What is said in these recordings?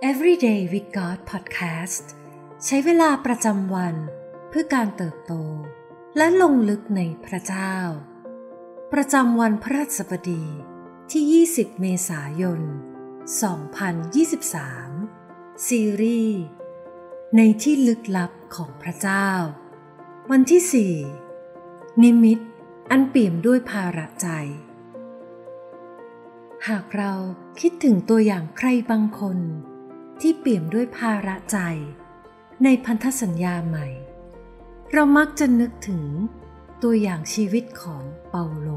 Everyday with God Podcast ใช้เวลาประจำวันเพื่อการเติบโตและลงลึกในพระเจ้าประจำวันพฤหัสบดีที่20เมษายน2023ซีรีส์ในที่ลึกลับของพระเจ้าวันที่4นิมิตอันเปี่ยมด้วยภาระใจหากเราคิดถึงตัวอย่างใครบางคนที่เปี่ยมด้วยภาระใจในพันธสัญญาใหม่เรามักจะนึกถึงตัวอย่างชีวิตของเปาโล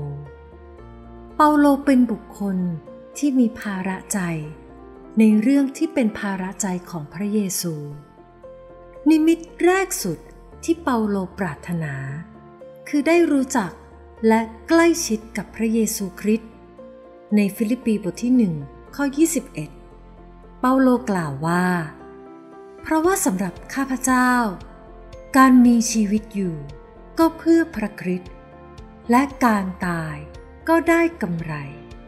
เป็นบุคคลที่มีภาระใจในเรื่องที่เป็นภาระใจของพระเยซูนิมิตแรกสุดที่เปาโลปรารถนาคือได้รู้จักและใกล้ชิดกับพระเยซูคริสต์ในฟิลิปปีบทที่1ข้อ21เปาโลกล่าวว่าเพราะว่าสำหรับข้าพเจ้าการมีชีวิตอยู่ก็เพื่อพระคริสต์และการตายก็ได้กำไร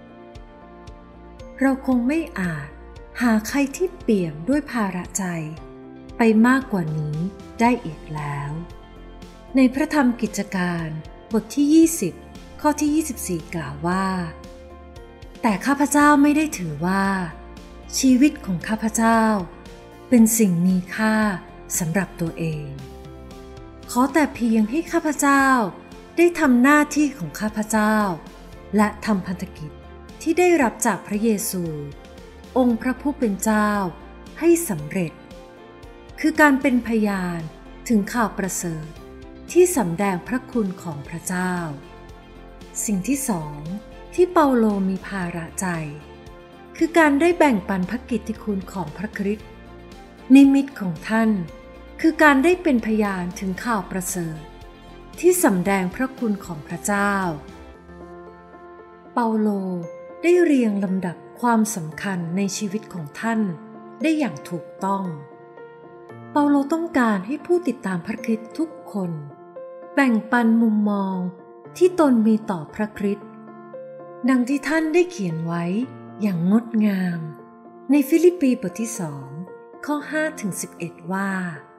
เราคงไม่อาจหาใครที่เปี่ยมด้วยภาระใจไปมากกว่านี้ได้อีกแล้วในพระธรรมกิจการบทที่20ข้อที่24กล่าวว่าแต่ข้าพเจ้าไม่ได้ถือว่าชีวิตของข้าพเจ้าเป็นสิ่งมีค่าสำหรับตัวเองขอแต่เพียงให้ข้าพเจ้าได้ทำหน้าที่ของข้าพเจ้าและทำพันธกิจที่ได้รับจากพระเยซูองค์พระผู้เป็นเจ้าให้สำเร็จคือการเป็นพยานถึงข่าวประเสริฐที่สำแดงพระคุณของพระเจ้าสิ่งที่สองที่เปาโลมีภาระใจคือการได้แบ่งปันพระกิตติคุณของพระคริสต์นิมิตของท่านคือการได้เป็นพยานถึงข่าวประเสริฐที่สำแดงพระคุณของพระเจ้าเปาโลได้เรียงลำดับความสำคัญในชีวิตของท่านได้อย่างถูกต้องเปาโลต้องการให้ผู้ติดตามพระคริสต์ทุกคนแบ่งปันมุมมองที่ตนมีต่อพระคริสต์ดังที่ท่านได้เขียนไว้อย่างงดงามในฟิลิปปีบทที่2ข้อ5-11ว่า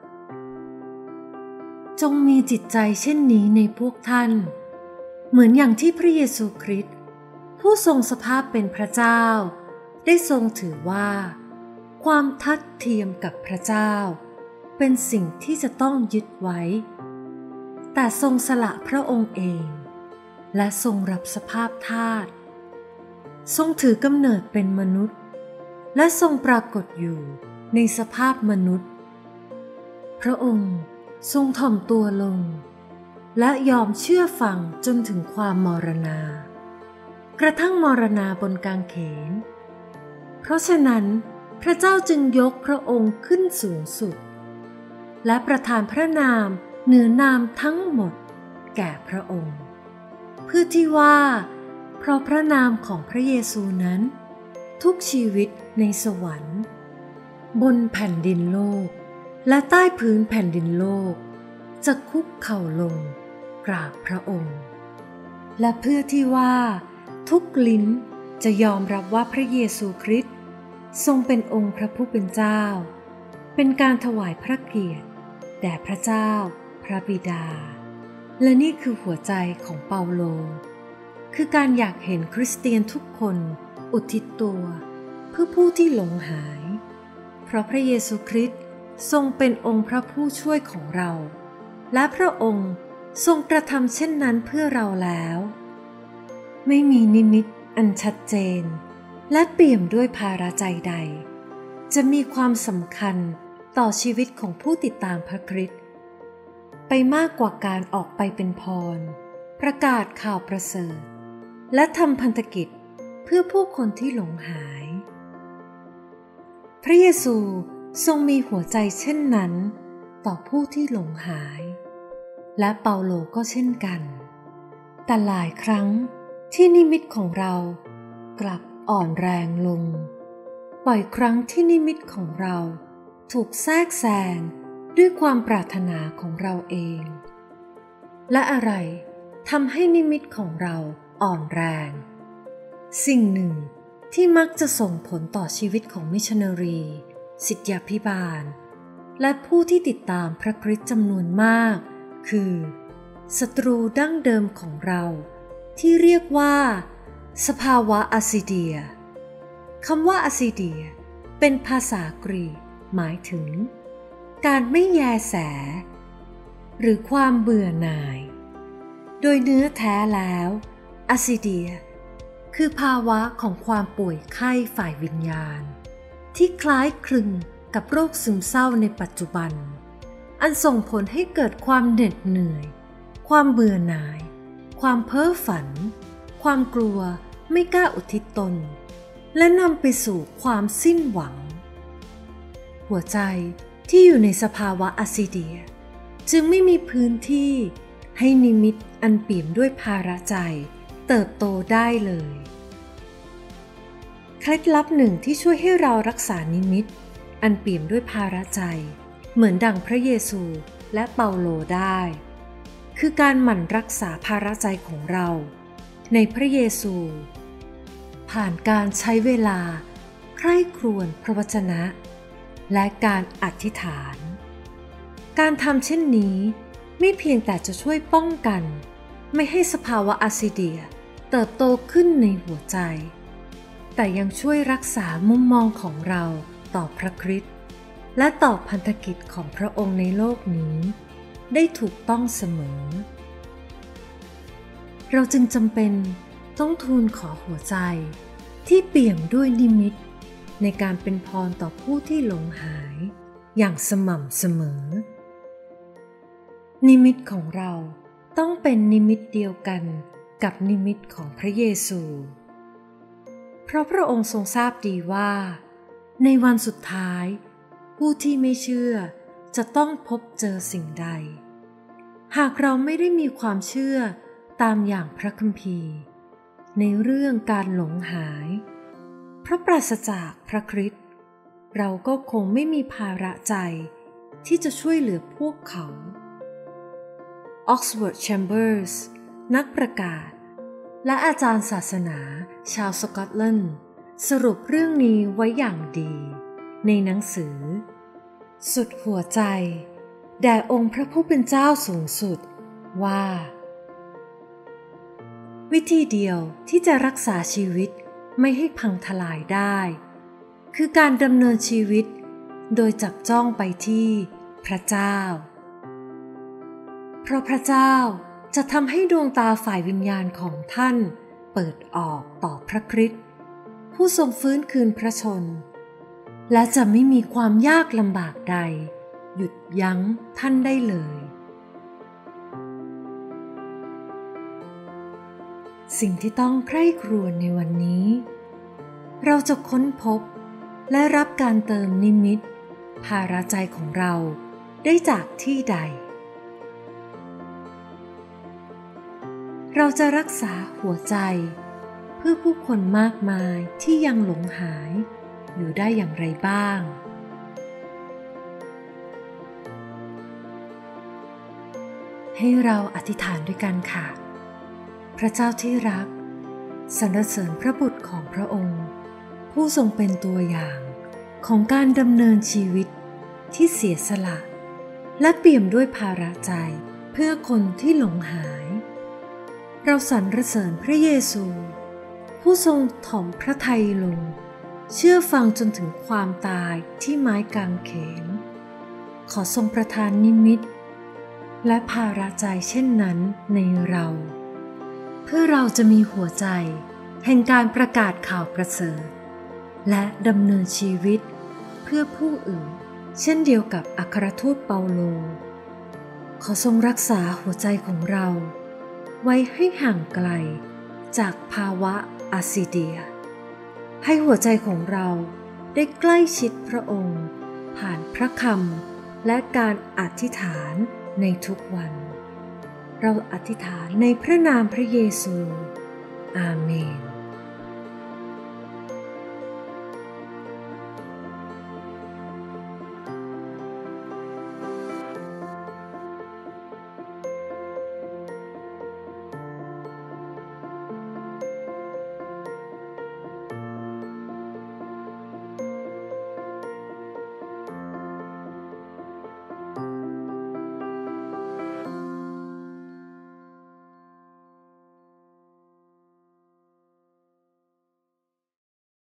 จงมีจิตใจเช่นนี้ในพวกท่านเหมือนอย่างที่พระเยซูคริสต์ผู้ทรงสภาพเป็นพระเจ้าได้ทรงถือว่าความทัดเทียมกับพระเจ้าเป็นสิ่งที่จะต้องยึดไว้แต่ทรงสละพระองค์เองและทรงรับสภาพทาสทรงถือกำเนิดเป็นมนุษย์และทรงปรากฏอยู่ในสภาพมนุษย์พระองค์ทรงถ่อมตัวลงและยอมเชื่อฟังจนถึงความมรณากระทั่งมรณาบนกางเขนเพราะฉะนั้นพระเจ้าจึงยกพระองค์ขึ้นสูงสุดและประทานพระนามเหนือนามทั้งหมดแก่พระองค์เพื่อที่ว่าเพราะพระนามของพระเยซูนั้นทุกชีวิตในสวรรค์บนแผ่นดินโลกและใต้พื้นแผ่นดินโลกจะคุกเข่าลงกราบพระองค์และเพื่อที่ว่าทุกลิ้นจะยอมรับว่าพระเยซูคริสต์ทรงเป็นองค์พระผู้เป็นเจ้าเป็นการถวายพระเกียรติแด่พระเจ้าพระบิดาและนี่คือหัวใจของเปาโลคือการอยากเห็นคริสเตียนทุกคนอุทิศตัวเพื่อผู้ที่หลงหายเพราะพระเยซูคริสต์ทรงเป็นองค์พระผู้ช่วยของเราและพระองค์ทรงกระทำเช่นนั้นเพื่อเราแล้วไม่มีนิมิตอันชัดเจนและเปี่ยมด้วยภาระใจใดจะมีความสำคัญต่อชีวิตของผู้ติดตามพระคริสต์ไปมากกว่าการออกไปเป็นพรประกาศข่าวประเสริฐและทำพันธกิจเพื่อผู้คนที่หลงหายพระเยซูทรงมีหัวใจเช่นนั้นต่อผู้ที่หลงหายและเปาโลก็เช่นกันแต่หลายครั้งที่นิมิตของเรากลับอ่อนแรงลงบ่อยครั้งที่นิมิตของเราถูกแทรกแซงด้วยความปรารถนาของเราเองและอะไรทำให้นิมิตของเราอ่อนแรงสิ่งหนึ่งที่มักจะส่งผลต่อชีวิตของมิชชันนารีศิษยาภิบาลและผู้ที่ติดตามพระคริสต์จำนวนมากคือศัตรูดั้งเดิมของเราที่เรียกว่าสภาวะอาซิเดียคำว่าอาซิเดียเป็นภาษากรีกหมายถึงการไม่แยแสหรือความเบื่อหน่ายโดยเนื้อแท้แล้วอาซิเดียคือภาวะของความป่วยไข้ฝ่ายวิญญาณที่คล้ายคลึงกับโรคซึมเศร้าในปัจจุบันอันส่งผลให้เกิดความเหน็ดเหนื่อยความเบื่อหน่ายความเพ้อฝันความกลัวไม่กล้าอุทิศตนและนำไปสู่ความสิ้นหวังหัวใจที่อยู่ในสภาวะอาซิเดียจึงไม่มีพื้นที่ให้นิมิตอันเปี่ยมด้วยภาระใจเติบโตได้เลยเคล็ดลับหนึ่งที่ช่วยให้เรารักษานิมิตอันเปี่ยมด้วยภาระใจเหมือนดั่งพระเยซูและเปาโลได้คือการหมั่นรักษาภาระใจของเราในพระเยซูผ่านการใช้เวลาใคร่ครวญพระวจนะและการอธิษฐานการทำเช่นนี้ไม่เพียงแต่จะช่วยป้องกันไม่ให้สภาวะอาซิเดียเติบโตขึ้นในหัวใจแต่ยังช่วยรักษามุมมองของเราต่อพระคริสต์และต่อพันธกิจของพระองค์ในโลกนี้ได้ถูกต้องเสมอเราจึงจำเป็นต้องทูลขอหัวใจที่เปี่ยมด้วยนิมิตในการเป็นพรต่อผู้ที่หลงหายอย่างสม่ำเสมอนิมิตของเราต้องเป็นนิมิตเดียวกันกับนิมิตของพระเยซูเพราะพระองค์ทรงทราบดีว่าในวันสุดท้ายผู้ที่ไม่เชื่อจะต้องพบเจอสิ่งใดหากเราไม่ได้มีความเชื่อตามอย่างพระคัมภีร์ในเรื่องการหลงหายเพราะปราศจากพระคริสต์เราก็คงไม่มีภาระใจที่จะช่วยเหลือพวกเขาOxford Chambers นักประกาศและอาจารย์ศาสนาชาวสกอตแลนด์สรุปเรื่องนี้ไว้อย่างดีในหนังสือสุดหัวใจแด่องค์พระผู้เป็นเจ้าสูงสุดว่าวิธีเดียวที่จะรักษาชีวิตไม่ให้พังทลายได้คือการดำเนินชีวิตโดยจับจ้องไปที่พระเจ้าเพราะพระเจ้าจะทำให้ดวงตาฝ่ายวิญญาณของท่านเปิดออกต่อพระคริสต์ผู้ทรงฟื้นคืนพระชนและจะไม่มีความยากลำบากใดหยุดยั้งท่านได้เลยสิ่งที่ต้องใคร่ครวญในวันนี้เราจะค้นพบและรับการเติมนิมิตภาระใจของเราได้จากที่ใดเราจะรักษาหัวใจเพื่อผู้คนมากมายที่ยังหลงหายอยู่ได้อย่างไรบ้างให้เราอธิษฐานด้วยกันค่ะพระเจ้าที่รักสรรเสริญพระบุตรของพระองค์ผู้ทรงเป็นตัวอย่างของการดำเนินชีวิตที่เสียสละและเปี่ยมด้วยภาระใจเพื่อคนที่หลงหายเราสรรเสริญพระเยซูผู้ทรงถ่อมพระทัยลงเชื่อฟังจนถึงความตายที่ไม้กางเขนขอทรงประทานนิมิตและภาระใจเช่นนั้นในเราเพื่อเราจะมีหัวใจแห่งการประกาศข่าวประเสริฐและดำเนินชีวิตเพื่อผู้อื่นเช่นเดียวกับอัครทูตเปาโลขอทรงรักษาหัวใจของเราไว้ให้ห่างไกลจากภาวะอาซิเดียให้หัวใจของเราได้ใกล้ชิดพระองค์ผ่านพระคำและการอธิษฐานในทุกวันเราอธิษฐานในพระนามพระเยซูอาเมน